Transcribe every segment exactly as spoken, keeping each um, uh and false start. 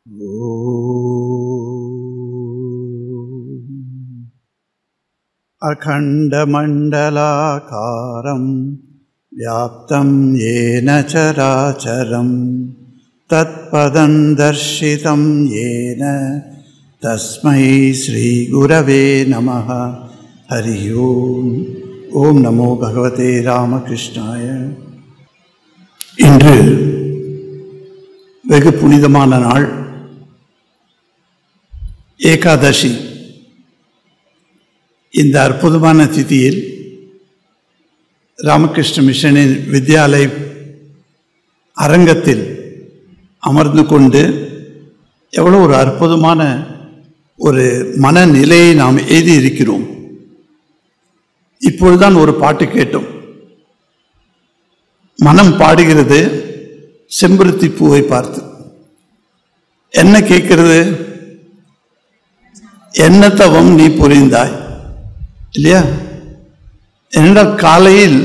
अखण्डमण्डलाकारं व्याप्तं येन चराचरं तत्पदं दर्शितं येन तस्मै श्रीगुरवे नमः. हरि ओम. ओम नमो भगवते रामकृष्णाय. இன்று வெகு புனிதமான நாள், ஏகாதசி. இந்த அற்புதமான திதியில் ராமகிருஷ்ண மிஷனின் வித்யாலய அரங்கத்தில் அமர்ந்து கொண்டு எவ்வளோ ஒரு அற்புதமான ஒரு மனநிலையை நாம் எழுதியிருக்கிறோம். இப்பொழுதுதான் ஒரு பாட்டு கேட்டோம். மனம் பாடுகிறது செம்பருத்தி பூவை பார்த்து. என்ன கேட்கிறது? என்ன தவம் நீ புரிந்தாய் இல்லையா? என்னடா காலையில்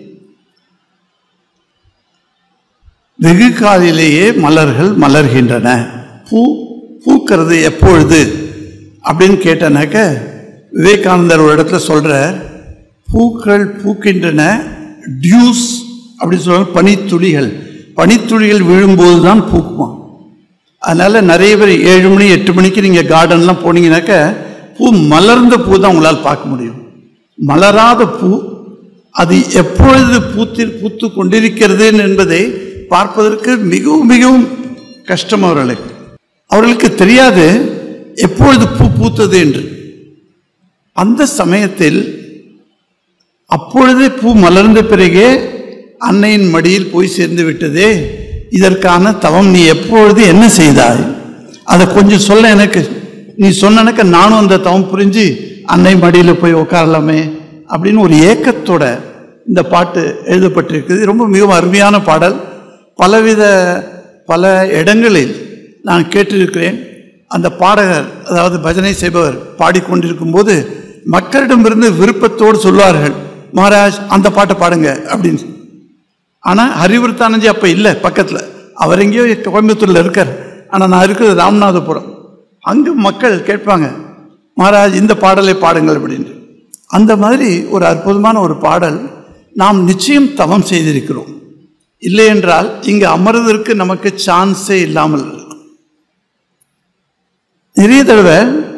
வெகு காலையிலேயே மலர்கள் மலர்கின்றன, பூ பூக்கிறது எப்பொழுது அப்படின்னு கேட்டனாக்க, விவேகானந்தர் ஒரு இடத்துல சொல்ற, பூக்கள் பூக்கின்றன, டியூஸ் அப்படின்னு சொல்ற, பனித்துளிகள் பனித்துளிகள் விழும்போது தான் பூக்குமா. அதனால நிறைய பேர் ஏழு மணி எட்டு மணிக்கு நீங்கள் கார்டன்லாம் போனீங்கன்னாக்க பூ மலர்ந்த பூ தான் உங்களால் பார்க்க முடியும். மலராத பூ அது எப்பொழுது பூத்து பூத்து கொண்டிருக்கிறது என்பதை பார்ப்பதற்கு மிகவும் மிகவும் கஷ்டம் அவர்களுக்கு. அவர்களுக்கு தெரியாது எப்பொழுது பூ பூத்தது என்று. அந்த சமயத்தில் அப்பொழுதே பூ மலர்ந்த பிறகே அன்னையின் மடியில் போய் சேர்ந்து விட்டதே, இதற்கான தவம் நீ எப்பொழுது என்ன செய்தாய், அதை கொஞ்சம் சொல்ல எனக்கு. நீ சொன்னனக்க நானும் அந்த தவம் புரிஞ்சு அன்னை மடியில் போய் உட்காரலாமே அப்படின்னு ஒரு ஏக்கத்தோட இந்த பாட்டு எழுதப்பட்டிருக்குது. ரொம்ப மிகவும் அருமையான பாடல். பலவித பல இடங்களில் நான் கேட்டிருக்கிறேன். அந்த பாடகர், அதாவது பஜனை செய்பவர் பாடிக்கொண்டிருக்கும் போது மக்களிடமிருந்து விருப்பத்தோடு சொல்வார்கள், மகாராஜ் அந்த பாட்டை பாடுங்க அப்படின்னு. ஆனால் ஹரிவர்த்தானந்தி அப்போ இல்லை பக்கத்தில், அவர் எங்கேயோ கோயம்புத்தூரில் இருக்கார். ஆனால் நான் இருக்கிறது ராமநாதபுரம். அங்கு மக்கள் கேட்பாங்க, மகாராஜ் இந்த பாடலை பாடுங்கள் அப்படின்னு. அந்த மாதிரி ஒரு அற்புதமான ஒரு பாடல். நாம் நிச்சயம் தவம் செய்திருக்கிறோம். இல்லை என்றால் இங்கு அமர்வதற்கு நமக்கு சான்ஸே இல்லாமல் இருக்கும். நிறைய தடவை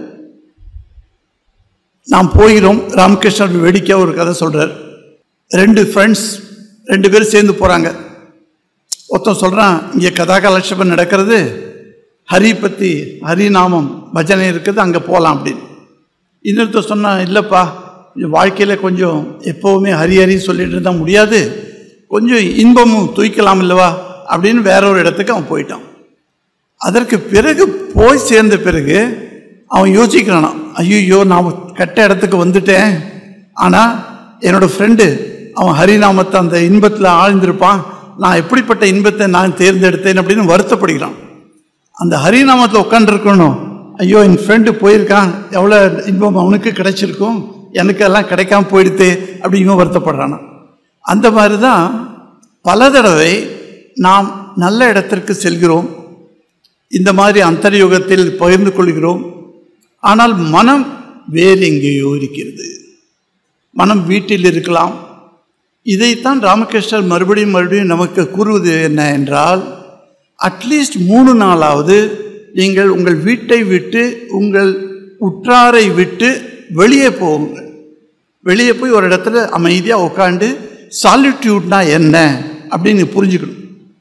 நாம் போகிறோம். ராமகிருஷ்ணர் வேடிக்கையாக ஒரு கதை சொல்கிறார். ரெண்டு ஃப்ரெண்ட்ஸ் ரெண்டு பேரும் சேர்ந்து போகிறாங்க. ஒருத்தன் சொல்கிறான், இங்கே கதாகலட்சேபம் நடக்கிறது, ஹரி பற்றி ஹரிநாமம் பஜனை இருக்குது, அங்கே போகலாம் அப்படின்னு. இன்னொருத்தர் சொன்னான், இல்லைப்பா வாழ்க்கையில் கொஞ்சம் எப்போவுமே ஹரி ஹரி சொல்லிட்டு இருந்தால் முடியாது, கொஞ்சம் இன்பமும் தூய்க்கலாம் இல்லவா அப்படின்னு வேற ஒரு இடத்துக்கு அவன் போயிட்டான். அதற்கு பிறகு போய் சேர்ந்த பிறகு அவன் யோசிக்கிறானா, ஐயோ நான் கெட்ட இடத்துக்கு வந்துட்டேன், ஆனால் என்னோடய ஃப்ரெண்டு அவன் ஹரிநாமத்தை அந்த இன்பத்தில் ஆழ்ந்திருப்பான், நான் எப்படிப்பட்ட இன்பத்தை நான் தேர்ந்தெடுத்தேன் அப்படின்னு வருத்தப்படுகிறான். அந்த ஹரிநாமத்தில் உட்காந்துருக்கணும், ஐயோ என் ஃப்ரெண்டு போயிருக்கான், எவ்வளோ இன்பம் அவனுக்கு கிடைச்சிருக்கும், எனக்கெல்லாம் கிடைக்காம போயிடுத்தே அப்படின்னு வருத்தப்படுறானா. அந்த மாதிரி தான் பல தடவை நாம் நல்ல இடத்திற்கு செல்கிறோம், இந்த மாதிரி அந்தர்யுகத்தில் பகிர்ந்து கொள்கிறோம். ஆனால் மனம் வேறு எங்கேயோ இருக்கிறது. மனம் வீட்டில் இருக்கலாம். இதைத்தான் ராமகிருஷ்ணர் மறுபடியும் மறுபடியும் நமக்கு கூறுவது என்ன என்றால், அட்லீஸ்ட் மூணு நாளாவது நீங்கள் உங்கள் வீட்டை விட்டு உங்கள் உற்றாரை விட்டு வெளியே போங்க. வெளியே போய் ஒரு இடத்துல அமைதியாக உட்காந்து சாலிட்யூட்னா என்ன அப்படின்னு புரிஞ்சுக்கணும்.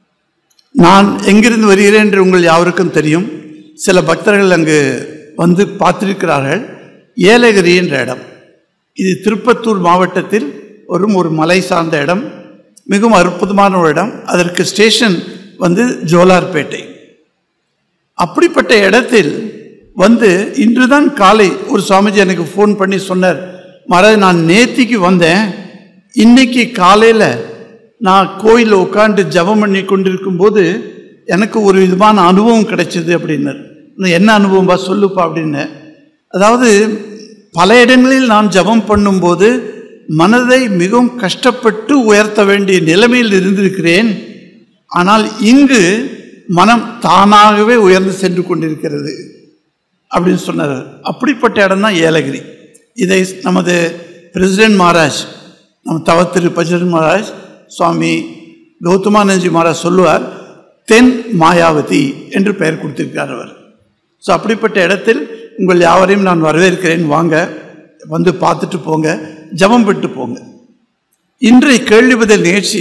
நான் எங்கிருந்து வருகிறேன் என்று உங்கள் யாருக்கும் தெரியும். சில பக்தர்கள் அங்கு வந்து பார்த்திருக்கிறார்கள். ஏலகிரி என்ற இடம், இது திருப்பத்தூர் மாவட்டத்தில் ஒரு ஒரு மலை சார்ந்த இடம், மிகவும் அற்புதமான ஒரு இடம். அதற்கு ஸ்டேஷன் வந்து ஜோலார்பேட்டை. அப்படிப்பட்ட இடத்தில் வந்து இன்று தான் காலை ஒரு சுவாமிஜி எனக்கு ஃபோன் பண்ணி சொன்னார், மகாராஜ் நான் நேத்திக்கு வந்தேன், இன்னைக்கு காலையில் நான் கோயிலில் உட்காந்து ஜபம் பண்ணி கொண்டிருக்கும் போது எனக்கு ஒரு விதமான அனுபவம் கிடைச்சிது அப்படின்னார். என்ன அனுபவம்பா சொல்லுப்பா அப்படின்னு. அதாவது பல இடங்களில் நான் ஜபம் பண்ணும்போது மனதை மிகவும் கஷ்டப்பட்டு உயர்த்த வேண்டிய நிலைமையில் இருந்திருக்கிறேன். ஆனால் இங்கு மனம் தானாகவே உயர்ந்து சென்று கொண்டிருக்கிறது அப்படின்னு சொன்னார். அப்படிப்பட்ட இடம் தான் ஏலகிரி. இதை நமது பிரசிடென்ட் மகாராஜ், நம்ம தவத்திரு பிரசிடென்ட் மகாராஜ் சுவாமி கௌதமானந்தஜி மகாராஜ் சொல்லுவார், தென் மாயாவதி என்று பெயர் கொடுத்திருக்கார் அவர். ஸோ அப்படிப்பட்ட இடத்தில் உங்கள் யாவரையும் நான் வரவேற்கிறேன். வாங்க, வந்து பார்த்துட்டு போங்க, ஜபம் பெற்று போங்க. இன்றைய கேள்வி பதில் நிகழ்ச்சி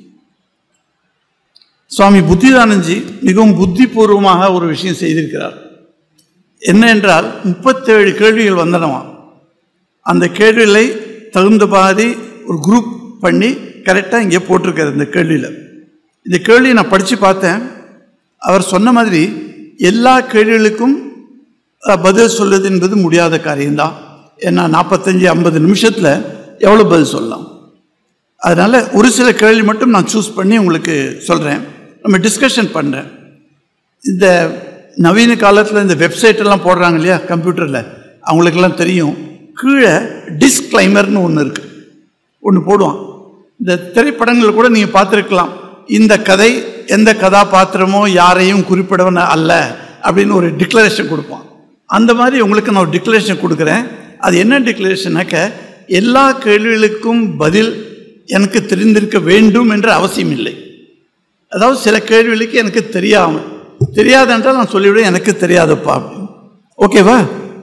சுவாமி புத்திதானந்த்ஜி மிகவும் புத்திபூர்வமாக ஒரு விஷயம் செய்திருக்கிறார். என்ன என்றால், முப்பத்தேழு கேள்விகள் வந்தனவா. அந்த கேள்விகளை தகுந்த பாதி ஒரு குரூப் பண்ணி கரெக்டாக இங்கே போட்டிருக்காரு. இந்த கேள்வியில் இந்த கேள்வியை நான் படித்து பார்த்தேன். அவர் சொன்ன மாதிரி எல்லா கேள்விகளுக்கும் பதில் சொல்வது என்பது முடியாத காரியம்தான். ஏன்னா நாற்பத்தஞ்சு ஐம்பது நிமிஷத்தில் எவ்வளோ பதில் சொல்லலாம். அதனால் ஒரு சில கேள்வி மட்டும் நான் சூஸ் பண்ணி உங்களுக்கு சொல்கிறேன், நம்ம டிஸ்கஷன் பண்ணுறேன். இந்த நவீன காலத்தில் இந்த வெப்சைட்டெல்லாம் போடுறாங்க இல்லையா கம்ப்யூட்டரில், அவங்களுக்கெல்லாம் தெரியும், கீழே டிஸ்க்ளைமர்னு ஒன்று இருக்குது, ஒன்று போடுவான். இந்த திரைப்படங்கள் கூட நீங்கள் பார்த்துருக்கலாம், இந்த கதை எந்த கதாபாத்திரமோ யாரையும் குறிப்பிடவன அல்ல அப்படின்னு ஒரு டிக்ளரேஷன் கொடுப்பான். அந்த மாதிரி உங்களுக்கு நான் ஒரு டிக்ளரேஷன் கொடுக்குறேன். அது என்ன டிக்ளரேஷனாக்க, எல்லா கேள்விகளுக்கும் பதில் எனக்கு தெரிந்திருக்க வேண்டும் என்ற அவசியம் இல்லை. அதாவது சில கேள்விகளுக்கு எனக்கு தெரியாமல் தெரியாதென்றால் நான் சொல்லிவிடுவேன், எனக்கு தெரியாதப்பா அப்படின்னு. ஓகேவா?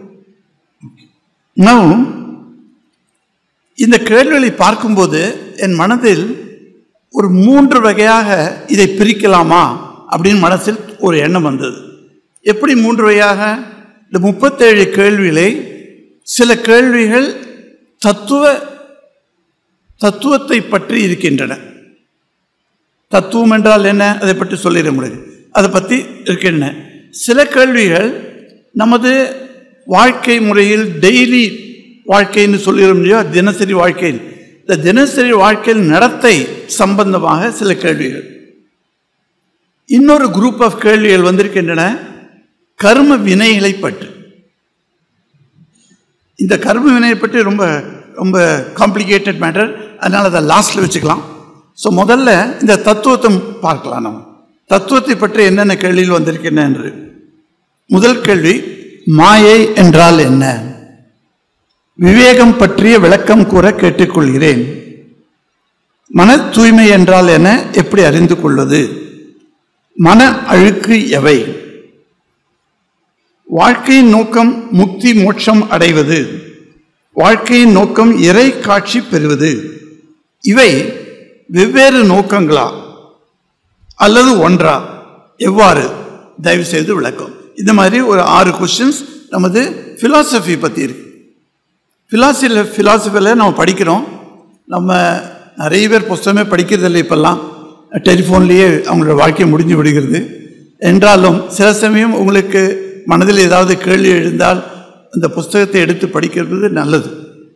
நான் இந்த கேள்விகளை பார்க்கும்போது என் மனதில் ஒரு மூன்று வகையாக இதை பிரிக்கலாமா அப்படின்னு மனசில் ஒரு எண்ணம் வந்தது. எப்படி மூன்று வகையாக? இந்த முப்பத்தேழு கேள்விகளை, சில கேள்விகள் தத்துவ தத்துவத்தை பற்றி இருக்கின்றன. தத்துவம் என்றால் என்ன, அதை பற்றி சொல்லிட முடியாது, அதை பற்றி இருக்கின்றன. சில கேள்விகள் நமது வாழ்க்கை முறையில், டெய்லி வாழ்க்கைன்னு சொல்லிட முடியும், தினசரி வாழ்க்கையில், இந்த தினசரி வாழ்க்கையில் நடத்தை சம்பந்தமாக சில கேள்விகள். இன்னொரு குரூப் ஆஃப் கேள்விகள் வந்திருக்கின்றன கர்ம வினைகளை பற்றி. இந்த கர்ம வினையை பற்றி ரொம்ப ரொம்ப காம்ப்ளிகேட்டட் மேட்டர், அதனால் அதை லாஸ்ட்டில் வச்சுக்கலாம். ஸோ முதல்ல இந்த தத்துவத்தை பார்க்கலாம். நம்ம தத்துவத்தை பற்றி என்னென்ன கேள்விகள் வந்திருக்கின்றன என்று. முதல் கேள்வி, மாயை என்றால் என்ன? விவேகம் பற்றிய விளக்கம் கூற கேட்டுக்கொள்கிறேன். மன தூய்மை என்றால் என்ன, எப்படி அறிந்து கொள்வது? மன அழுக்கு எவை? வாழ்க்கையின் நோக்கம் முக்தி மோட்சம் அடைவது, வாழ்க்கையின் நோக்கம் இறை காட்சி பெறுவது. இவை வெவ்வேறு நோக்கங்களா அல்லது ஒன்றா? எவ்வாறு? தயவு செய்து விளக்கம். இந்த மாதிரி ஒரு ஆறு கொஸ்டின்ஸ் நமது ஃபிலாசபி பற்றி இருக்கு. ஃபிலாசபியில் ஃபிலாசபியில் நம்ம படிக்கிறோம். நம்ம நிறைய பேர் புஸ்தகமே படிக்கிறதில்லை இப்போல்லாம், டெலிஃபோன்லேயே அவங்களோட வாழ்க்கை முடிஞ்சு விடுகிறது. என்றாலும் சில சமயம் உங்களுக்கு மனதில் ஏதாவது கேள்வி எழுந்தால் அந்த புஸ்தகத்தை எடுத்து படிக்கிறது நல்லது.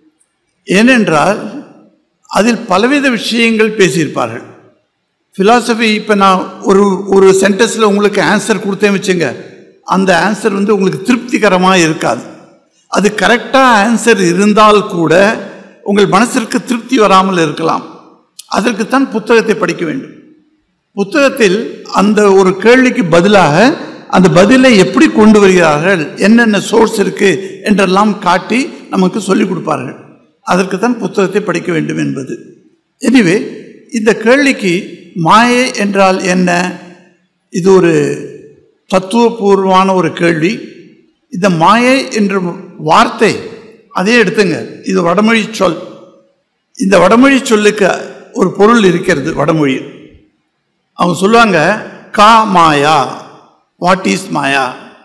ஏனென்றால் அதில் பலவித விஷயங்கள் பேசியிருப்பார்கள். ஃபிலாசபி இப்போ நான் ஒரு ஒரு சென்டென்ஸில் உங்களுக்கு ஆன்சர் கொடுத்தேன் வச்சுங்க, அந்த ஆன்சர் வந்து உங்களுக்கு திருப்திகரமாக இருக்காது. அது கரெக்டாக ஆன்சர் இருந்தால் கூட உங்கள் மனசிற்கு திருப்தி வராமல் இருக்கலாம். அதற்குத்தான் புத்தகத்தை படிக்க வேண்டும். புத்தகத்தில் அந்த ஒரு கேள்விக்கு பதிலாக அந்த பதிலை எப்படி கொண்டு வருகிறார்கள், என்னென்ன சோர்ஸ் இருக்குது என்றெல்லாம் காட்டி நமக்கு சொல்லிக் கொடுப்பார்கள். அதற்குத்தான் புத்தகத்தை படிக்க வேண்டும் என்பது. எனிவே, இந்த கேள்விக்கு மாயை என்றால் என்ன, இது ஒரு தத்துவபூர்வமான ஒரு கேள்வி. இந்த மாயை என்ற வார்த்தை அதே எடுத்துங்க, இது வடமொழி சொல். இந்த வடமொழி சொல்லுக்கு ஒரு பொருள் இருக்கிறது. வடமொழி அவங்க சொல்லுவாங்க, கா மாயா, வாட் இஸ் மாயா?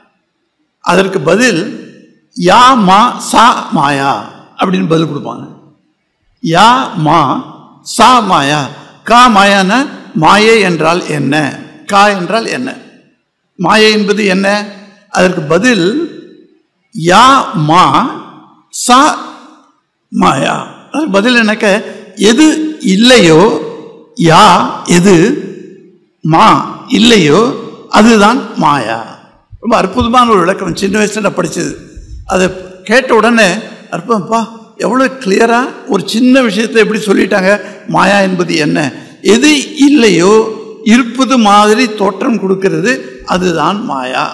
அதற்கு பதில் யா மா சா மாயா அப்படின்னு பதில் கொடுப்பாங்க. யா மா சா மாயா. கா மாயான மாயை என்றால் என்ன, கா என்றால் என்ன, மாயை என்பது என்ன? அதற்கு பதில் யா மா சா மாயா. அதற்கு பதில் என்னக்க, எது இல்லையோ, யா எது, மா இல்லையோ, அதுதான் மாயா. ரொம்ப அற்புதமான ஒரு விளக்கம். சின்ன வயசில் நான் படித்தது. அதை கேட்ட உடனே அற்புதம்ப்பா, எவ்வளோ கிளியராக ஒரு சின்ன விஷயத்தை எப்படி சொல்லிட்டாங்க. மாயா என்பது என்ன, எது இல்லையோ இருப்பது மாதிரி தோற்றம் கொடுக்கிறது, அதுதான் மாயா.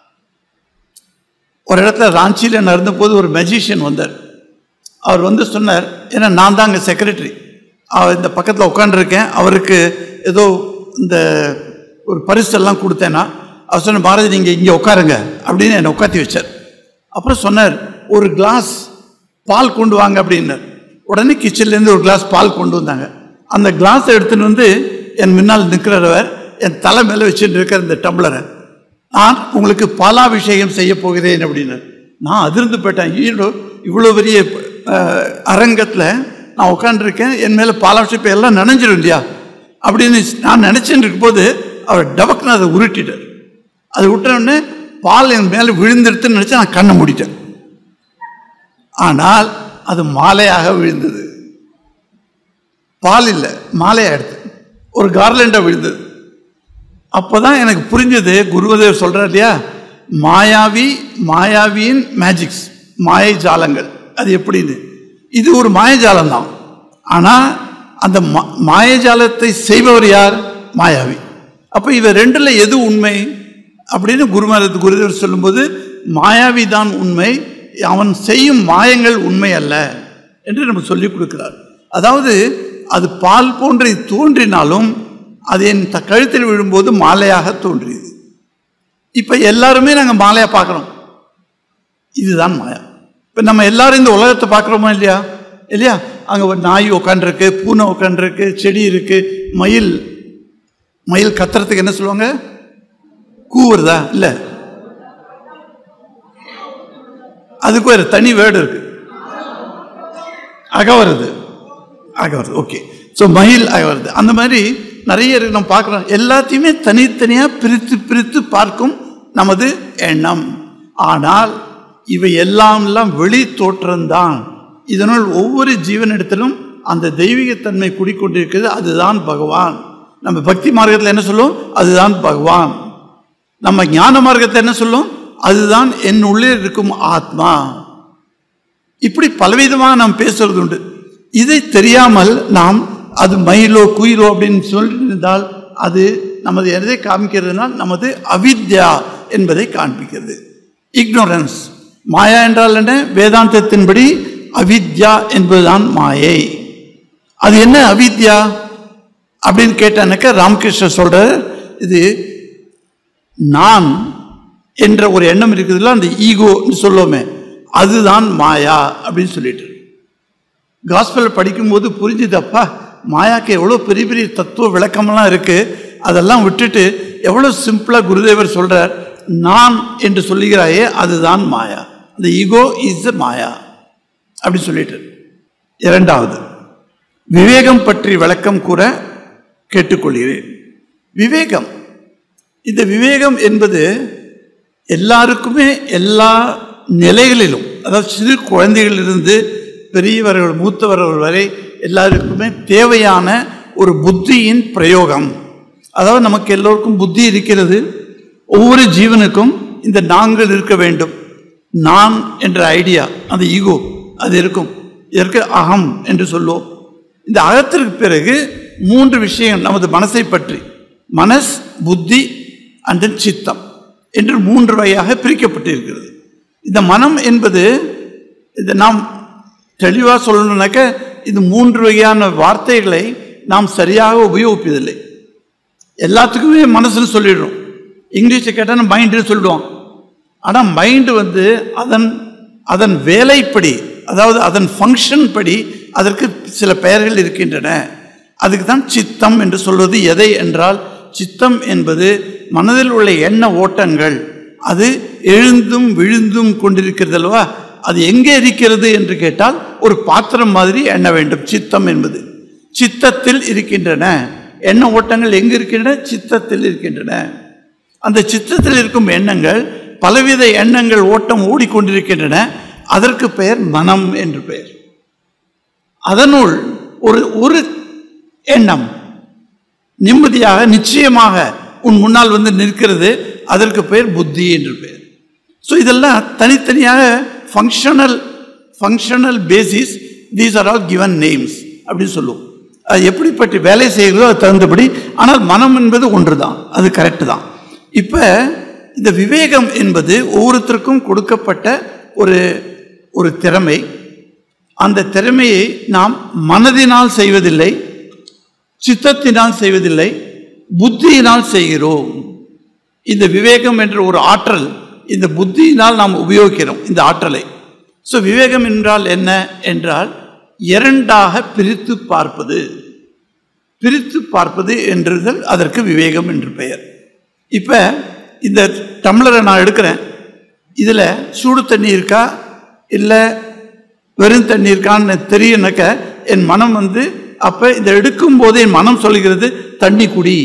ஒரு இடத்துல ராஞ்சியில் நடந்த போது ஒரு மெஜிஷியன் வந்தார். அவர் வந்து சொன்னார், ஏன்னா நான் தான் அங்கே செக்ரட்டரி, அவர் இந்த பக்கத்தில் உட்காந்துருக்கேன், அவருக்கு ஏதோ இந்த ஒரு பரிசெல்லாம் கொடுத்தேன்னா அவர் சொன்ன, பாரதி நீங்கள் இங்கே உட்காருங்க அப்படின்னு என்னை உட்காத்தி வச்சார். அப்புறம் சொன்னார், ஒரு கிளாஸ் பால் கொண்டு வாங்க அப்படின்னார். உடனே கிச்சன்லேருந்து ஒரு கிளாஸ் பால் கொண்டு வந்தாங்க. அந்த கிளாஸை எடுத்துன்னு வந்து என் முன்னால் நிற்கிறவர் என் தலை மேலே வச்சுட்டு இருக்கிற இந்த டம்ளரை, நான் உங்களுக்கு பாலாபிஷேகம் செய்ய போகிறேன் அப்படின்னு நான் அதிர்ந்து போயிட்டேன். ஈரோ இவ்வளோ பெரிய அரங்கத்தில் நான் உட்காந்துருக்கேன், என் மேலே பாலாபிஷேகம் எல்லாம் நினைஞ்சிடும் இல்லையா அப்படின்னு நான் நினச்சிட்டு இருக்கும்போது அவர் டபக்குன்னு அதை உருட்டிட்டார். அது விட்டோடனே பால் என் மேலே விழுந்துடுத்துன்னு நினச்சி நான் கண்ணை மூடிட்டேன். ஆனால் அது மாலையாக விழுந்தது. பால் இல்லை, மாலையாக எடுத்து ஒரு கார்லண்டாக விழுந்தது. அப்போ தான் எனக்கு புரிஞ்சது, குருவதேவர் சொல்கிறார் இல்லையா, மாயாவி மாயாவியின் மேஜிக்ஸ், மாயை ஜாலங்கள் அது எப்படின்னு. இது ஒரு மாயஜாலம் தான். ஆனால் அந்த மா மாயஜாலத்தை செய்பவர் யார்? மாயாவி. அப்போ இவர் ரெண்டில் எது உண்மை அப்படின்னு குருமாரத்து குருதேவர் சொல்லும்போது, மாயாவி தான் உண்மை, அவன் செய்யும் மாயங்கள் உண்மை அல்ல என்று நம்ம சொல்லிக் கொடுக்கிறார். அதாவது அது பால் போன்று தோன்றினாலும் அது என் த கழுத்தில் விழும்போது மாலையாக தோன்றியது. இப்போ எல்லாருமே நாங்கள் மாலையாக பார்க்குறோம், இதுதான் மாயா. இப்போ நம்ம எல்லாரும் இந்த உலகத்தை பார்க்குறோமா இல்லையா இல்லையா அங்கே ஒரு நாய் உட்காண்டிருக்கு, பூனை உட்காண்டிருக்கு, செடி இருக்குது, மயில் மயில் கத்துறதுக்கு என்ன சொல்லுவாங்க? கூவுறதா? இல்லை, அதுக்கு ஒரு தனி வேர்டு இருக்கு, அகவருது அகவருது ஓகே. ஸோ மயில் அகவருது, அந்த மாதிரி நிறைய இருக்கு. நம்ம பார்க்குறோம், எல்லாத்தையுமே தனித்தனியாக பிரித்து பிரித்து பார்க்கும் நமது எண்ணம். ஆனால் இவை எல்லாம் வெளி தோற்றம்தான். இதனால் ஒவ்வொரு ஜீவனிடத்திலும் அந்த தெய்வீகத்தன்மை குடிக்கொண்டிருக்கிறது, அதுதான் பகவான். நம்ம பக்தி மார்க்கத்தில் என்ன சொல்லும்? அதுதான் பகவான். நம்ம ஞான மார்க்கத்தில் என்ன சொல்லும்? அதுதான் என் உள்ளே இருக்கும் ஆத்மா. இப்படி பலவிதமாக நாம் பேசுறது உண்டு. இதை தெரியாமல் நாம் அது மயிலோ குயிலோ அப்படின்னு சொல்லியிருந்தால் அது நமது எதை காமிக்கிறதுனால் நமது அவித்யா என்பதை காண்பிக்கிறது. இக்னோரன்ஸ். மாயா என்றால் என்ன? வேதாந்தத்தின்படி அவித்யா என்பதுதான் மாயை. அது என்ன அவித்யா அப்படின்னு கேட்டானாக்க ராமகிருஷ்ணர் சொல்ற, இது நான் என்ற ஒரு எண்ணம் இருக்குதுல்ல, அந்த ஈகோன்னு சொல்லுவோமே, அதுதான் மாயா அப்படின்னு சொல்லிட்டு காஸ்பல் படிக்கும்போது புரிஞ்சுதப்பா, மாயாக்கு எவ்வளோ பெரிய பெரிய தத்துவ விளக்கமெல்லாம் இருக்கு. அதெல்லாம் விட்டுட்டு எவ்வளோ சிம்பிளாக குருதேவர் சொல்றார், நான் என்று சொல்லுகிறாயே அதுதான் மாயா, the ego is the மாயா அப்படி சொல்லிட்டு. இரண்டாவது, விவேகம் பற்றி விளக்கம் கூற கேட்டுக்கொள்கிறேன். விவேகம், இந்த விவேகம் என்பது எல்லாருக்குமே எல்லா நிலைகளிலும், அதாவது சிறு குழந்தைகளிலிருந்து பெரியவர்கள் மூத்தவர்கள் வரை எல்லாருக்குமே தேவையான ஒரு புத்தியின் பிரயோகம். அதாவது நமக்கு எல்லோருக்கும் புத்தி இருக்கிறது. ஒவ்வொரு ஜீவனுக்கும் இந்த நாங்கள் இருக்க வேண்டும். நான் என்ற ஐடியா, அந்த ஈகோ அது இருக்கும். இதற்கு அகம் என்று சொல்லுவோம். இந்த அகத்திற்கு பிறகு மூன்று விஷயம் நமது மனசை பற்றி, மனஸ், புத்தி அண்ட் தென் சித்தம் என்று மூன்று வகையாக பிரிக்கப்பட்டிருக்கிறது. இந்த மனம் என்பது, இதை நாம் தெளிவாக சொல்லணும்னாக்க, இது மூன்று வகையான வார்த்தைகளை நாம் சரியாக உபயோகிப்பதில்லை. எல்லாத்துக்குமே மனசுன்னு சொல்லிடுறோம். இங்கிலீஷில் கேட்டால் மைண்டுன்னு சொல்லிடுவோம். ஆனால் மைண்டு வந்து அதன் அதன் வேலைப்படி, அதாவது அதன் ஃபங்க்ஷன் படி அதற்கு சில பெயர்கள் இருக்கின்றன. அதுக்கு தான் சித்தம் என்று சொல்வது. எதை என்றால், சித்தம் என்பது மனதில் உள்ள எண்ண ஓட்டங்கள், அது எழுந்தும் விழுந்தும் கொண்டிருக்கிறது அல்லவா. அது எங்கே இருக்கிறது என்று கேட்டால், ஒரு பாத்திரம் மாதிரி எண்ண வேண்டும். சித்தம் என்பது சித்தத்தில் இருக்கின்றன. எண்ண ஓட்டங்கள் எங்கே இருக்கின்றன? சித்தத்தில் இருக்கின்றன. அந்த சித்தத்தில் இருக்கும் எண்ணங்கள், பலவித எண்ணங்கள் ஓட்டம் ஓடிக்கொண்டிருக்கின்றன. அதற்கு பெயர் மனம் என்று பெயர். அதனுள் ஒரு ஒரு எண்ணம் நிம்மதியாக நிச்சயமாக உன் முன்னால் வந்து நிற்கிறது, அதற்கு பெயர் புத்தி என்று பெயர். ஸோ இதெல்லாம் தனித்தனியாக functional functional basis, these are all given names அப்படின்னு சொல்லுவோம். அது எப்படிப்பட்ட வேலை செய்கிறதோ அது தகுந்தபடி. ஆனால் மனம் என்பது ஒன்று தான், அது கரெக்டு தான். இப்போ இந்த விவேகம் என்பது ஒவ்வொருத்தருக்கும் கொடுக்கப்பட்ட ஒரு ஒரு திறமை. அந்த திறமையை நாம் மனதினால் செய்வதில்லை, சித்தத்தினால் செய்வதில்லை, புத்தியினால் செய்கிறோம். இந்த விவேகம் என்ற ஒரு ஆற்றல் இந்த புத்தியினால் நாம் உபயோகிக்கிறோம் இந்த ஆற்றலை. ஸோ விவேகம் என்றால் என்ன என்றால் இரண்டாக பிரித்து பார்ப்பது. பிரித்து பார்ப்பது என்றது அதற்கு விவேகம் என்று பெயர். இப்போ இந்த டம்ளரை நான் எடுக்கிறேன், இதில் சூடு தண்ணி இருக்கா இல்லை வெறும் தண்ணி இருக்கான்னு தெரியுனாக்க என் மனம் வந்து அப்போ இதை எடுக்கும் போது என் மனம் சொல்கிறது தண்ணி குடி.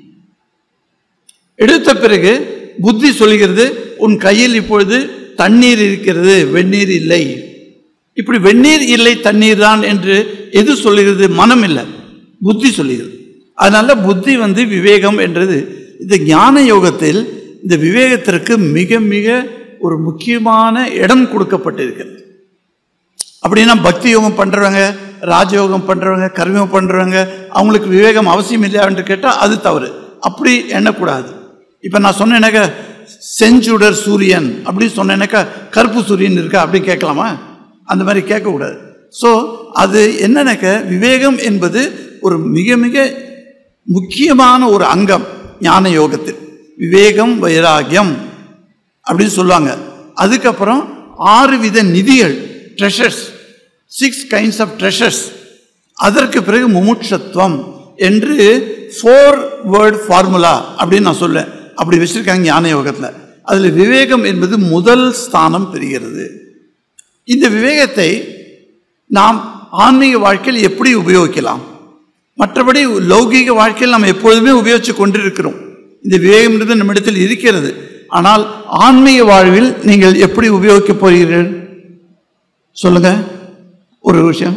எடுத்த பிறகு புத்தி சொல்கிறது உன் கையில் இப்பொழுது தண்ணீர் இருக்கிறது, வெந்நீர் இல்லை. இப்படி வெந்நீர் இல்லை தண்ணீர் தான் என்று எது சொல்லுகிறது? மனம் இல்லை, புத்தி சொல்லுகிறது. அதனால புத்தி வந்து விவேகம் என்றது. இந்த ஞான யோகத்தில் இந்த விவேகத்திற்கு மிக மிக ஒரு முக்கியமான இடம் கொடுக்கப்பட்டிருக்கிறது. அப்படின்னா பக்தி யோகம் பண்ணுறவங்க, ராஜயோகம் பண்ணுறவங்க, கர்மயோகம் பண்ணுறவங்க அவங்களுக்கு விவேகம் அவசியம் இல்லையா என்று கேட்டால் அது தவறு. அப்படி எண்ணக்கூடாது. இப்போ நான் சொன்னேனாக்கா செஞ்சுடர் சூரியன் அப்படி சொன்னேனாக்கா கருப்பு சூரியன் இருக்கா அப்படி கேட்கலாமா? அந்த மாதிரி கேட்கக்கூடாது. ஸோ அது என்னன்னாக்க விவேகம் என்பது ஒரு மிக மிக முக்கியமான ஒரு அங்கம் ஞான யோகத்தில். விவேகம் வைராகியம் அப்படின்னு சொல்லுவாங்க. அதுக்கப்புறம் ஆறு வித நிதிகள், treasures, six kinds of treasures. அதற்கு பிறகு முமுட்சத்துவம் என்று ஃபோர் வேர்ட் ஃபார்முலா அப்படின்னு நான் சொல்லுவேன். அப்படி வச்சிருக்காங்க ஞான யோகத்தில். அதில் விவேகம் என்பது முதல் ஸ்தானம் பெறுகிறது. இந்த விவேகத்தை நாம் ஆன்மீக வாழ்க்கையில் எப்படி உபயோகிக்கலாம்? மற்றபடி லௌகீக வாழ்க்கையில் நாம் எப்பொழுதுமே உபயோகித்து கொண்டிருக்கிறோம். இந்த விவேகம் என்பது நம்மிடத்தில் இருக்கிறது. ஆனால் ஆன்மீக வாழ்வில் நீங்கள் எப்படி உபயோகிக்க போகிறீர்கள் சொல்லுங்க. ஒரு விஷயம்,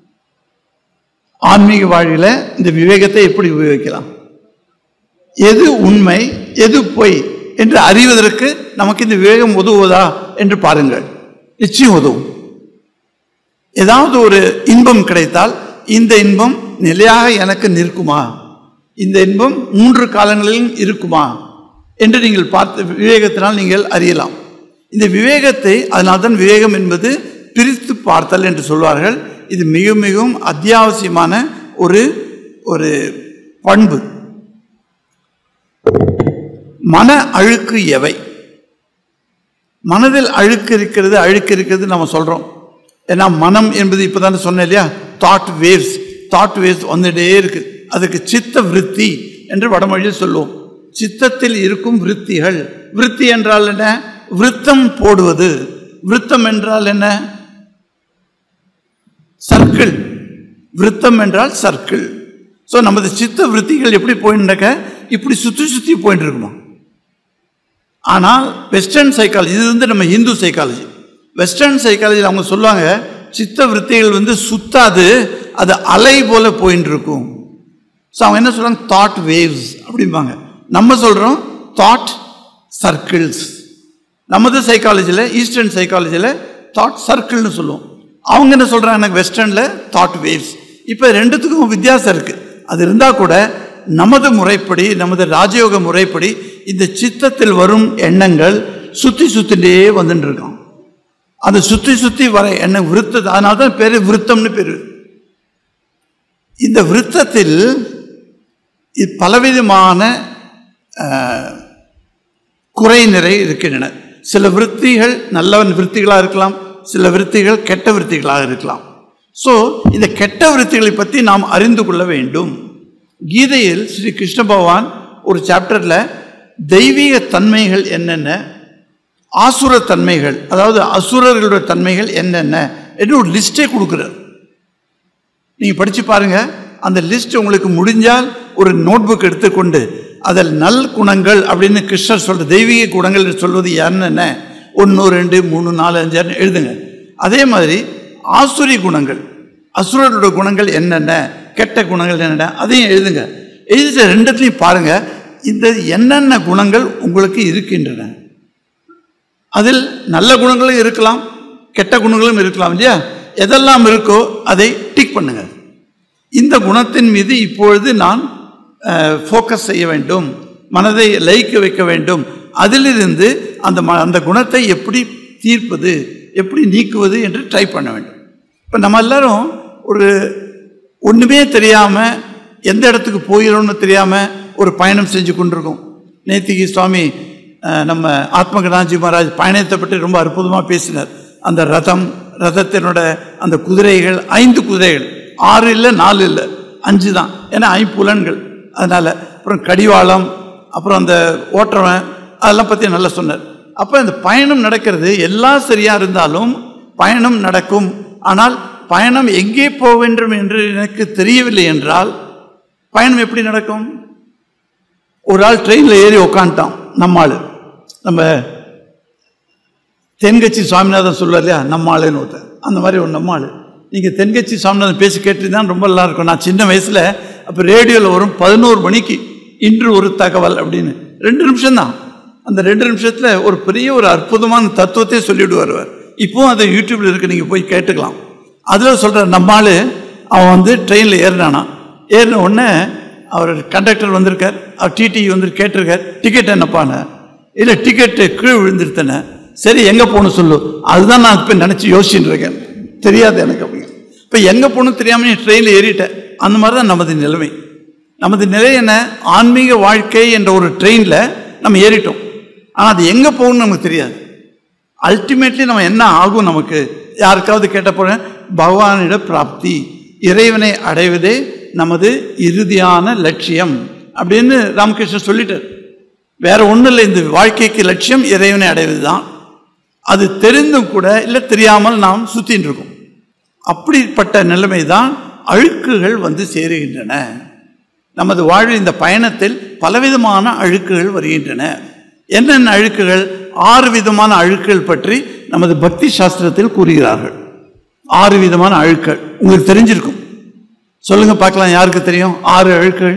ஆன்மீக வாழ்வில் இந்த விவேகத்தை எப்படி உபயோகிக்கலாம்? எது உண்மை எது பொய் என்று அறிவதற்கு நமக்கு இந்த விவேகம் உதவுவதா என்று பாருங்கள். நிச்சயம் உதவும். ஏதாவது ஒரு இன்பம் கிடைத்தால் இந்த இன்பம் நிலையாக எனக்கு நிற்குமா, இந்த இன்பம் மூன்று காலங்களிலும் இருக்குமா என்று நீங்கள் பார்த்து விவேகத்தினால் நீங்கள் அறியலாம். இந்த விவேகத்தை, அதனால்தான் விவேகம் என்பது பிரித்து பார்த்தல் என்று சொல்வார்கள். இது மிக மிகவும் அத்தியாவசியமான ஒரு ஒரு பண்பு. மன அழுக்கு எவை? மனதில் அழுக்கு இருக்கிறது, அழுக்கு இருக்கிறது நம்ம சொல்கிறோம். ஏன்னா மனம் என்பது இப்போ தானே சொன்னேன் இல்லையா, தாட் வேவ்ஸ். தாட் வேவ்ஸ் வந்துட்டே இருக்குது. அதுக்கு சித்த விருத்தி என்று வடமொழியில் சொல்லுவோம். சித்தத்தில் இருக்கும் விருத்திகள். விருத்தி என்றால் என்ன? விருத்தம் போடுவது. விருத்தம் என்றால் என்ன? சர்க்கிள். விருத்தம் என்றால் சர்க்கிள். ஸோ நமது சித்த விருத்திகள் எப்படி போயிட்டுருக்க, இப்படி சுற்றி சுற்றி போயிட்டு இருக்குமா. ஆனால் வெஸ்டர்ன் சைக்காலஜி, இது வந்து நம்ம இந்து சைக்காலஜி. வெஸ்டர்ன் சைக்காலஜியில் அவங்க சொல்லுவாங்க சித்த விருத்திகள் வந்து சுத்தாது, அது அலை போல போயின்னு இருக்கும். ஸோ அவங்க என்ன சொல்கிறாங்க? தாட் வேவ்ஸ் அப்படிம்பாங்க. நம்ம சொல்கிறோம் தாட் சர்க்கிள்ஸ். நமது சைக்காலஜியில், ஈஸ்டர்ன் சைக்காலஜியில் தாட் சர்க்கிள்னு சொல்லுவோம். அவங்க என்ன சொல்கிறாங்க? எனக்கு வெஸ்டர்னில் தாட் வேவ்ஸ். இப்போ ரெண்டுத்துக்கும் வித்தியாசம் இருக்குது. அது இருந்தால் கூட நமது முறைப்படி, நமது ராஜயோக முறைப்படி இந்த சித்தத்தில் வரும் எண்ணங்கள் சுற்றி சுற்றிலே வந்துட்டு இருக்கோம். அது சுற்றி சுற்றி வர எண்ணம் விருத்த, அதனால தான் பேர் விருத்தம்னு பேர். இந்த விருத்தத்தில் பலவிதமான குறை நிறை இருக்கின்றன. சில விருத்திகள் நல்ல விருத்திகளாக இருக்கலாம், சில விருத்திகள் கெட்ட விருத்திகளாக இருக்கலாம். ஸோ இந்த கெட்ட விருத்திகளை பற்றி நாம் அறிந்து கொள்ள வேண்டும். கீதையில் ஸ்ரீ கிருஷ்ண பகவான் ஒரு சாப்டரில் தெய்வீக தன்மைகள் என்னென்ன, ஆசுர தன்மைகள், அதாவது அசுரர்களுடைய தன்மைகள் என்னென்ன என்று ஒரு லிஸ்டே கொடுக்குறார். நீங்கள் படித்து பாருங்கள். அந்த லிஸ்ட் உங்களுக்கு முடிஞ்சால் ஒரு நோட் புக் எடுத்துக்கொண்டு அதில் நல் குணங்கள் அப்படின்னு கிருஷ்ணர் சொல்கிற தெய்வீக குணங்கள் சொல்வது என்னென்ன, ஒன்று ரெண்டு மூணு நாலு அஞ்சாறு எழுதுங்க. அதே மாதிரி ஆசுரி குணங்கள், அசுரர்களுடைய குணங்கள் என்னென்ன, கெட்ட குணங்கள் என்னென்ன, அதையும் எழுதுங்க. எழுதிட்ட ரெண்டுத்தையும் பாருங்கள், இந்த என்னென்ன குணங்கள் உங்களுக்கு இருக்கின்றன. அதில் நல்ல குணங்களும் இருக்கலாம், கெட்ட குணங்களும் இருக்கலாம் இல்லையா. எதெல்லாம் இருக்கோ அதை டிக் பண்ணுங்க. இந்த குணத்தின் மீது இப்பொழுது நான் ஃபோக்கஸ் செய்ய வேண்டும், மனதை லயிக்க வைக்க வேண்டும். அதிலிருந்து அந்த ம அந்த குணத்தை எப்படி தீர்ப்பது, எப்படி நீக்குவது என்று ட்ரை பண்ண வேண்டும். இப்போ நம்ம எல்லாரும் ஒரு ஒன்றுமே தெரியாமல் எந்த இடத்துக்கு போகிறோம்னு தெரியாமல் ஒரு பயணம் செஞ்சு கொண்டிருக்கோம். நேத்திக்கு சுவாமி நம்ம ஆத்மகனாஜி மகாராஜ் பயணத்தை பற்றி ரொம்ப அற்புதமாக பேசினார். அந்த ரதம், ரதத்தினோட அந்த குதிரைகள், ஐந்து குதிரைகள், ஆறு இல்லை, நாலு இல்லை, அஞ்சு தான். ஏன்னா ஐம்புலன்கள். அதனால் அப்புறம் கடிவாளம், அப்புறம் அந்த ஓட்டுறவன், அதெல்லாம் பற்றி நல்லா சொன்னார். அப்போ அந்த பயணம் நடக்கிறது எல்லாம் சரியாக இருந்தாலும் பயணம் நடக்கும். ஆனால் பயணம் எங்கே போக வேண்டும் என்று எனக்கு தெரியவில்லை என்றால் பயணம் எப்படி நடக்கும்? ஒரு ஆள் ட்ரெயினில் ஏறி உக்காந்துட்டான். நம்மாள், நம்ம தென்கட்சி சுவாமிநாதன் சொல்லுவார் இல்லையா, நம்மாளுன்னு ஒருத்தர், அந்த மாதிரி ஒரு நம்மாள். நீங்கள் தென்கட்சி சுவாமிநாதன் பேசி கேட்டுதான் ரொம்ப நல்லா இருக்கும். நான் சின்ன வயசில் அப்போ ரேடியோவில் வரும் பதினோரு மணிக்கு இன்று ஒரு தகவல் அப்படின்னு, ரெண்டு நிமிஷம்தான். அந்த ரெண்டு நிமிஷத்தில் ஒரு பெரிய ஒரு அற்புதமான தத்துவத்தை சொல்லிவிடுவார். இப்போவும் அதை யூடியூப்பில் இருக்குது, நீங்கள் போய் கேட்டுக்கலாம். அதில் சொல்கிற நம்மாள் அவன் வந்து ட்ரெயினில் ஏறினானா, ஏறின உடனே அவர் கண்டக்டர் வந்திருக்கார், அவர் டிடி வந்து கேட்டிருக்கார், டிக்கெட் என்னப்பான, இல்லை டிக்கெட்டு கீழே விழுந்துருத்தேனே, சரி எங்கே போகணும் சொல்லு. அதுதான் நான் இப்போ நினச்சி யோசிச்சுட்டு இருக்கேன், தெரியாது எனக்கு அப்படிங்க. இப்போ எங்கே போகணும் தெரியாமல் நீ ட்ரெயினில் ஏறிட்டேன். அந்த மாதிரி தான் நமது நிலைமை. நமது நிலை என்ன, ஆன்மீக வாழ்க்கை என்ற ஒரு ட்ரெயினில் நம்ம ஏறிட்டோம். ஆனால் அது எங்கே போகணும்னு நமக்கு தெரியாது. அல்டிமேட்லி நம்ம என்ன ஆகும், நமக்கு யாருக்காவது கேட்ட போகிறேன், பகவானிட பிராப்தி, இறைவனை அடைவதே நமது இறுதியான லட்சியம் அப்படின்னு ராமகிருஷ்ணன் சொல்லிட்டார். வேற ஒன்றும் இல்லை, இந்த வாழ்க்கைக்கு லட்சியம் இறைவனை அடைவது தான். அது தெரிந்தும் கூட இல்லை, தெரியாமல் நாம் சுற்றின்னு இருக்கோம். அப்படிப்பட்ட நிலைமை தான் அழுக்குகள் வந்து சேருகின்றன. நமது வாழ்வில் இந்த பயணத்தில் பலவிதமான அழுக்குகள் வருகின்றன. என்னென்ன அழுக்குகள்? ஆறு விதமான அழுக்குகள் பற்றி நமது பக்தி சாஸ்திரத்தில் கூறுகிறார்கள். ஆறு விதமான அழுக்குகள் உங்களுக்கு தெரிஞ்சிருக்கும். சொல்லுங்க பார்க்கலாம், யாருக்கு தெரியும் ஆறு அழுக்குகள்?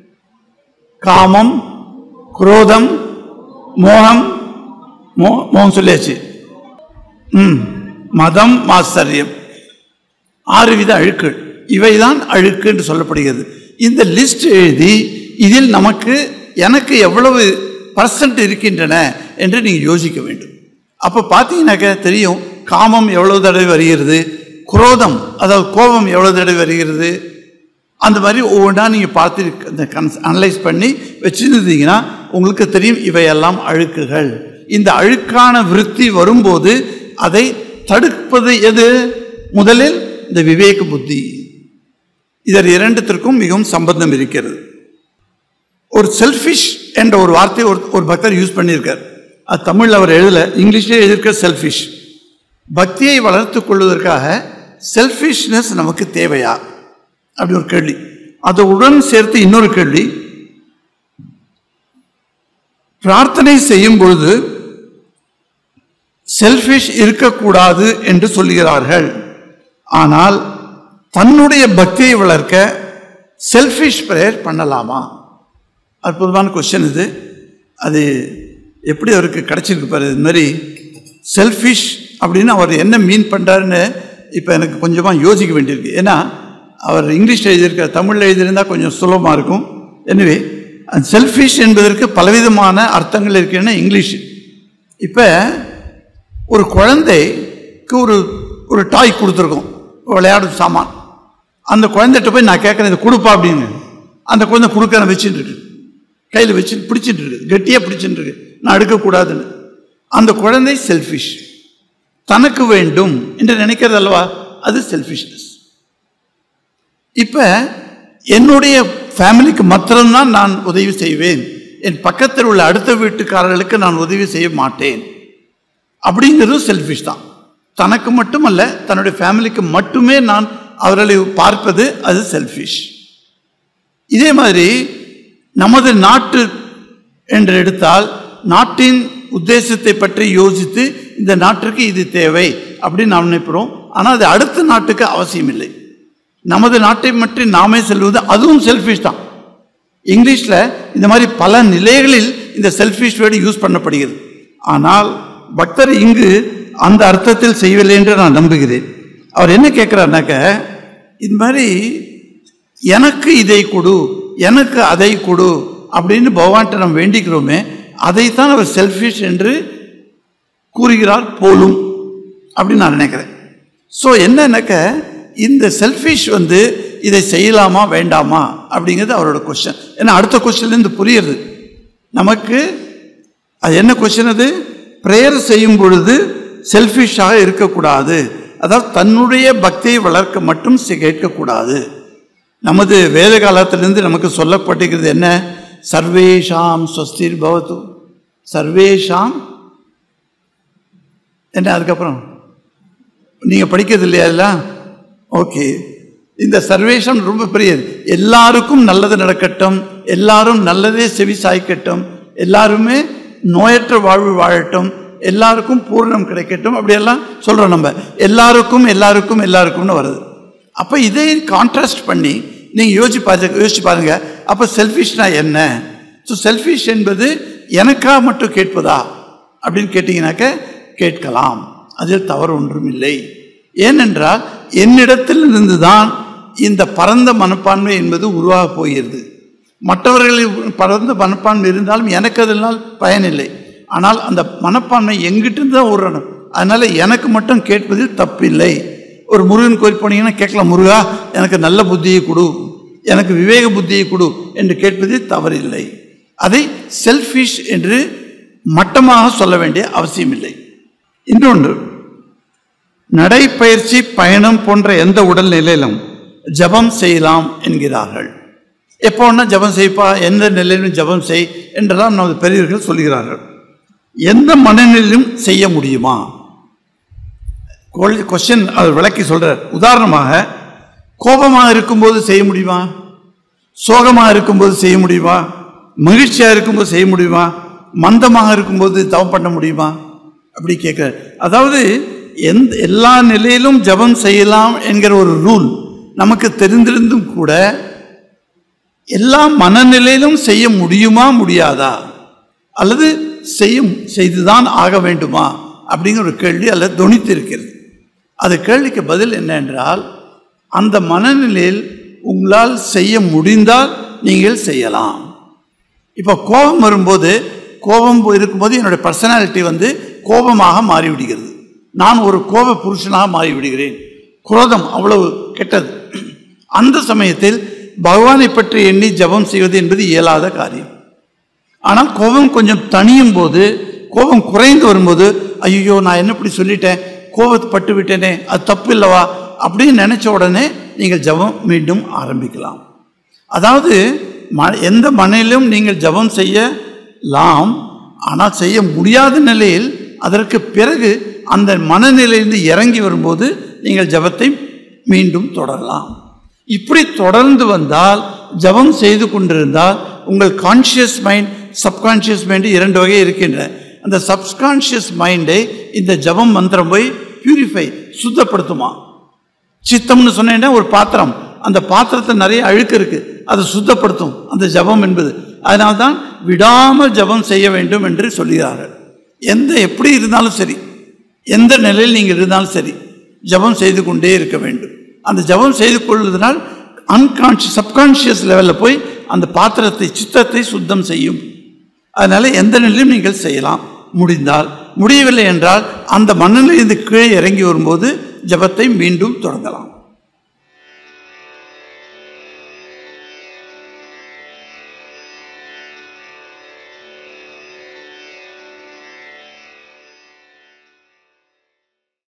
காமம், குரோதம், மோகம், மோ மோகம் சொல்லியாச்சு, ம் மதம், மாத்சரியம். ஆறு வித அழுக்குகள், இவைதான் அழுக்கு என்று சொல்லப்படுகிறது. இந்த லிஸ்ட் எழுதி இதில் நமக்கு எனக்கு எவ்வளவு பர்சன்ட் இருக்கின்றன என்று நீங்கள் யோசிக்க வேண்டும். அப்போ பார்த்தீங்கன்னாக்க தெரியும், காமம் எவ்வளவு தடவை வருகிறது, குரோதம் அதாவது கோபம் எவ்வளவு தடவை வருகிறது. அந்த மாதிரி ஒவ்வொன்றா நீங்கள் பார்த்து இந்த கன்ஸ் அனலைஸ் பண்ணி வச்சுருந்தீங்கன்னா உங்களுக்கு தெரியும் இவையெல்லாம் அழுக்குகள். இந்த அழுக்கான விருத்தி வரும்போது அதை தடுப்பது எது? முதலில் இந்த விவேக புத்தி. இதர் இரண்டுத்திற்கும் மிகவும் சம்பந்தம் இருக்கிறது. ஒரு செல்ஃபிஷ் என்ற ஒரு வார்த்தையை ஒரு ஒரு பக்தர் யூஸ் பண்ணியிருக்கார். அது தமிழில் அவர் எழுதல, இங்கிலீஷ்லேயே எழுதியிருக்க செல்ஃபிஷ். பக்தியை வளர்த்து கொள்வதற்காக செல்ஃபிஷ்னஸ் நமக்கு தேவையா அப்படி ஒரு கேள்வி. அதோடன் சேர்த்து இன்னொரு கேள்வி, பிரார்த்தனை செய்யும் பொழுது செல்ஃபிஷ் இருக்கக்கூடாது என்று சொல்லுகிறார்கள். ஆனால் தன்னுடைய பக்தியை வளர்க்க செல்ஃபிஷ் ப்ரேயர் பண்ணலாமா? அற்புதமான கொஸ்டின் இது. அது எப்படி அவருக்கு கிடைச்சிருக்கு பாரு. இது மாதிரி செல்ஃபிஷ் அப்படின்னு அவர் என்ன மீன் பண்ணுறாருன்னு இப்போ எனக்கு கொஞ்சமாக யோசிக்க வேண்டியிருக்கு. ஏன்னா அவர் இங்கிலீஷ் எழுதியிருக்க, தமிழில் எழுதியிருந்தால் கொஞ்சம் சுலபமாக இருக்கும். எனவே செல்ஃபிஷ் என்பதற்கு பலவிதமான அர்த்தங்கள் இருக்குன்னா இங்கிலீஷ். இப்போ ஒரு குழந்தைக்கு ஒரு ஒரு டாய் கொடுத்துருக்கோம், விளையாடும் சாமான். அந்த குழந்தைகிட்ட போய் நான் கேட்குறேன் இதை கொடுப்பா அப்படின்னு. அந்த குழந்தை கொடுக்க வச்சுட்டு இருக்கு, கையில் வச்சு பிடிச்சிட்டு இருக்கு, கெட்டியாக பிடிச்சிட்டு இருக்கு, நான் எடுக்கக்கூடாதுன்னு. அந்த குழந்தை செல்ஃபிஷ், தனக்கு வேண்டும் என்று நினைக்கிறது அல்லவா, அது செல்ஃபிஷ்னஸ். இப்போ என்னுடைய ஃபேமிலிக்கு மாத்திரம்தான் நான் உதவி செய்வேன், என் பக்கத்தில் உள்ள அடுத்த வீட்டுக்காரர்களுக்கு நான் உதவி செய்ய மாட்டேன் அப்படிங்கிறது செல்ஃபிஷ் தான். தனக்கு மட்டுமல்ல, தன்னுடைய ஃபேமிலிக்கு மட்டுமே நான் அவர்களை பார்ப்பது, அது செல்ஃபிஷ். இதே மாதிரி நமது நாட்டு என்று எடுத்தால், நாட்டின் உத்தேசத்தை பற்றி யோசித்து இந்த நாட்டிற்கு இது தேவை அப்படின்னு நாம் நினைக்கிறோம். ஆனால் அது அடுத்த நாட்டுக்கு அவசியம் இல்லை. நமது நாட்டை பற்றி நாமே செல்வது அதுவும் செல்ஃபிஷ் தான். இங்கிலீஷில் இந்த மாதிரி பல நிலைகளில் இந்த செல்ஃபிஷ் வேர்டு யூஸ் பண்ணப்படுகிறது. ஆனால் பக்தர் இங்கு அந்த அர்த்தத்தில் செய்யவில்லை என்று நான் நம்புகிறேன். அவர் என்ன கேட்குறாருனாக்க, இது மாதிரி எனக்கு இதை கொடு, எனக்கு அதை கொடு அப்படின்னு பகவான்கிட்ட நம்ம வேண்டிக்கிறோமே, அதைத்தான் அவர் செல்ஃபிஷ் என்று கூறுகிறார் போலும் அப்படின்னு நான் நினைக்கிறேன். ஸோ என்னன்னாக்க இந்த செல்ஃபிஷ் வந்து இதை செய்யலாமா வேண்டாமா அப்படிங்கிறது அவரோட கொஸ்டின். ஏன்னா அடுத்த கொஸ்டின்லேருந்து புரியுது நமக்கு. அது என்ன கொஸ்டின்? அது ப்ரேயர் செய்யும் பொழுது செல்ஃபிஷாக இருக்கக்கூடாது, அதாவது தன்னுடைய பக்தியை வளர்க்க மட்டும் கேட்கக்கூடாது. நமது வேத காலத்திலிருந்து நமக்கு சொல்லப்பட்டிருக்கிறது என்ன? சர்வேஷாம் ஸ்வஸ்திர் பவது, சர்வேஷாம் என்ன, அதுக்கப்புறம் நீங்கள் படிக்கிறது இல்லையா எல்லாம்? ஓகே, இந்த சர்வேஷம் ரொம்ப பெரியது. எல்லாருக்கும் நல்லது நடக்கட்டும், எல்லாரும் நல்லதே செவி சாய்க்கட்டும், எல்லாருமே நோயற்ற வாழ்வு வாழட்டும், எல்லாருக்கும் பூர்ணம் கிடைக்கட்டும், அப்படியெல்லாம் சொல்கிறோம் நம்ம. எல்லாருக்கும் எல்லாருக்கும் எல்லாருக்கும்னு வருது. அப்போ இதை கான்ட்ராஸ்ட் பண்ணி நீங்கள் யோசிச்சு பாரு யோசிச்சு பாருங்க. அப்போ செல்ஃபிஷ்னா என்ன? ஸோ செல்ஃபிஷ் என்பது எனக்காக மட்டும் கேட்பதா அப்படின்னு கேட்டிங்கனாக்க கேட்கலாம், அதில் தவறு ஒன்றும் இல்லை. ஏனென்றால் என்னிடத்தில் இருந்து தான் இந்த பரந்த மனப்பான்மை என்பது உருவாக போகிறது. மற்றவர்களில் பரந்த மனப்பான்மை இருந்தாலும் எனக்கு அதனால் பயனில்லை. ஆனால் அந்த மனப்பான்மை எங்கிட்டிருந்து தான் உருவணும். அதனால் எனக்கு மட்டும் கேட்பதில் தப்பில்லை. ஒரு முருகன் கோயில் போனீங்கன்னா கேட்கலாம், முருகா எனக்கு நல்ல புத்தியை கொடு, எனக்கு விவேக புத்தியை கொடு என்று கேட்பதில் தவறில்லை. அதை செல்ஃபிஷ் என்று மட்டமாக சொல்ல வேண்டிய அவசியம் இல்லை. இன்னொன்று, நடைப்பயிற்சி பயணம் போன்ற எந்த உடல் நிலையிலும் ஜபம் செய்யலாம் என்கிறார்கள். எப்போ ஒன்றா ஜபம் செய்ப்பா, எந்த நிலையிலும் ஜபம் செய் என்றெல்லாம் நமது பெரியவர்கள் சொல்கிறார்கள். எந்த மனநிலையிலும் செய்ய முடியுமா? கொஸ்டின் அவர் விளக்கி சொல்றார். உதாரணமாக, கோபமாக இருக்கும்போது செய்ய முடியுமா? சோகமாக இருக்கும்போது செய்ய முடியுமா? மகிழ்ச்சியாக இருக்கும்போது செய்ய முடியுமா? மந்தமாக இருக்கும்போது தவம் பண்ண முடியுமா? அப்படி கேட்குறார். அதாவது எந்த எல்லா நிலையிலும் ஜபம் செய்யலாம் என்கிற ஒரு ரூல் நமக்கு தெரிந்திருந்தும் கூட எல்லா மனநிலையிலும் செய்ய முடியுமா முடியாதா, அல்லது செய்ய செய்துதான் ஆக வேண்டுமா அப்படிங்கிற ஒரு கேள்வி அல்லது தொனித்து இருக்கிறது. அது கேள்விக்கு பதில் என்ன என்றால், அந்த மனநிலையில் உங்களால் செய்ய முடிந்தால் நீங்கள் செய்யலாம். இப்போ கோபம் வரும்போது, கோபம் இருக்கும்போது என்னுடைய பர்சனாலிட்டி வந்து கோபமாக மாறிவிடுகிறது. நான் ஒரு கோப புருஷனாக மாறிவிடுகிறேன். குரோதம் அவ்வளவு கெட்டது. அந்த சமயத்தில் பகவானை பற்றி எண்ணி ஜபம் செய்வது என்பது இயலாத காரியம். ஆனால் கோபம் கொஞ்சம் தணியும் போது, கோபம் குறைந்து வரும்போது, ஐயோ நான் என்ன இப்படி சொல்லிட்டேன், கோபப்பட்டு விட்டேனே, அது தப்பு இல்லவா அப்படின்னு நினைச்ச உடனே நீங்கள் ஜபம் மீண்டும் ஆரம்பிக்கலாம். அதாவது ம எந்த மனையிலும் நீங்கள் ஜபம் செய்யலாம். ஆனால் செய்ய முடியாத நிலையில் அதற்கு பிறகு அந்த மனநிலையிலிருந்து இறங்கி வரும்போது நீங்கள் ஜபத்தை மீண்டும் தொடரலாம். இப்படி தொடர்ந்து வந்தால், ஜபம் செய்து கொண்டிருந்தால், உங்கள் கான்ஷியஸ் மைண்ட், சப்கான்ஷியஸ் மைண்டு இரண்டு வகை இருக்கின்றன. அந்த சப்கான்ஷியஸ் மைண்டை இந்த ஜபம் மந்திரம் போய் பியூரிஃபை, சுத்தப்படுத்துமா. சித்தம்னு சொன்னேன்னா ஒரு பாத்திரம், அந்த பாத்திரத்தில் நிறைய அழுக்கு இருக்கு, அதை சுத்தப்படுத்தும் அந்த ஜபம் என்பது. அதனால்தான் விடாமல் ஜபம் செய்ய வேண்டும் என்று சொல்கிறார்கள். எந்த எப்படி இருந்தாலும் சரி, எந்த நிலையில் நீங்கள் இருந்தாலும் சரி, ஜபம் செய்து கொண்டே இருக்க வேண்டும். அந்த ஜபம் செய்து கொள்வதனால் அன்கான்ஷியஸ் சப்கான்ஷியஸ் லெவலில் போய் அந்த பாத்திரத்தை, சித்தத்தை சுத்தம் செய்யும். அதனால எந்த நிலையிலும் நீங்கள் செய்யலாம் முடிந்தால். முடியவில்லை என்றால் அந்த மனநிலையிலிருந்து கீழே இறங்கி வரும்போது ஜபத்தை மீண்டும் தொடங்கலாம்.